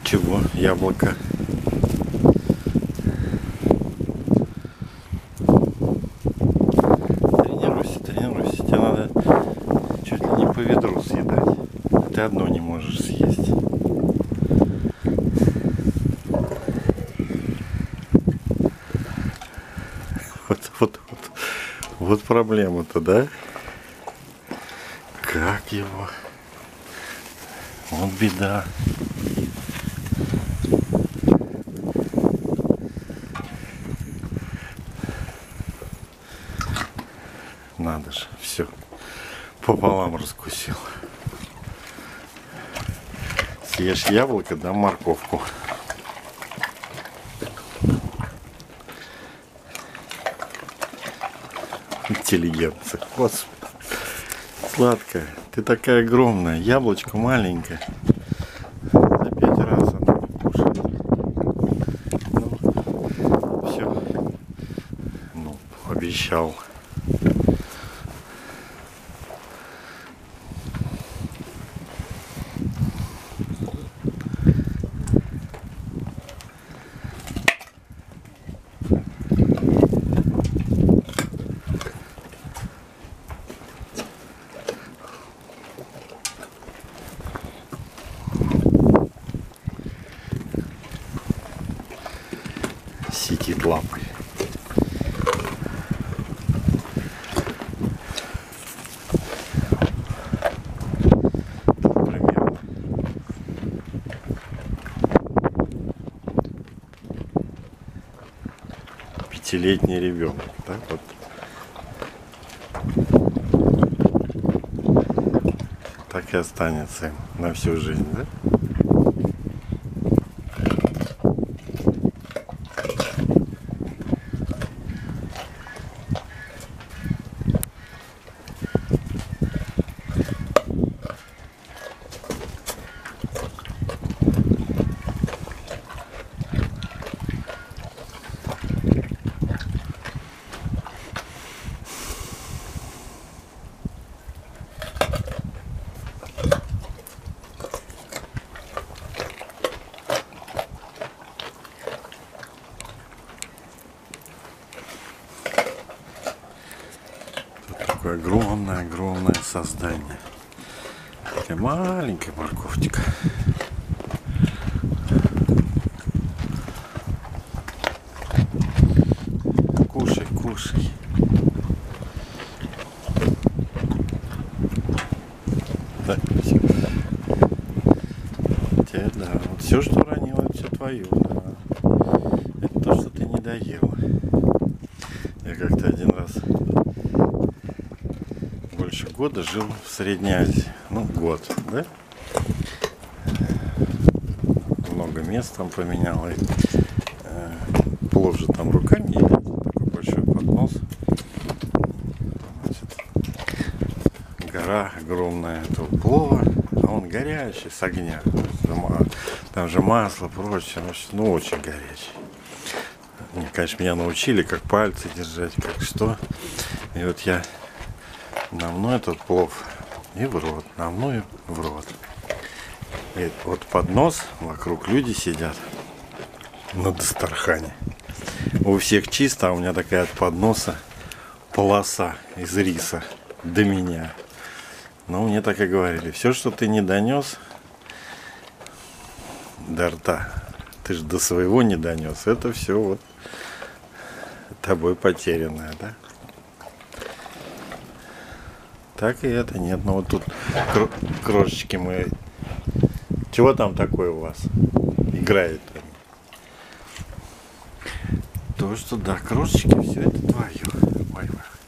Ничего, яблоко. Тренируйся, тренируйся. Тебе надо чуть ли не по ведру съедать. А ты одно не можешь съесть. Вот проблема-то, да? Как его? Вот беда. Надо же, все пополам раскусил. Съешь яблоко, дам морковку. Интеллигентция. Господи. Сладкая. Ты такая огромная. Яблочко маленькое. За 5 раз она покушает. Ну, все. Ну, обещал. Сидит лапой. Примерно. Пятилетний ребенок. Так вот. Так и останется им на всю жизнь, да? Такое огромное создание. Такая маленькая морковочка. Кушай, кушай. Да, все. Да, вот все, что ранило, все твое. Да. Это то, что ты не доел. Я как-то один раз больше года жил в Средней Азии. Ну, год, да? Много мест там поменял. И, плов же там руками едят. Такой большой поднос. Значит, гора огромная этого плова. А он горячий, с огня. Там же масло, прочее. Ну, очень горячий. Конечно, меня научили, как пальцы держать, как что. И вот я намну этот плов и в рот, намну и в рот. И вот поднос, вокруг люди сидят на дастархане. У всех чисто, а у меня такая от подноса полоса из риса до меня. Но мне так и говорили, все, что ты не донес до рта, ты же до своего не донес, это все вот тобой потерянное, да? Так и это нет. Ну вот тут крошечки мы. Чего там такое у вас? Играет. То, что да, крошечки, все это твое. Ой,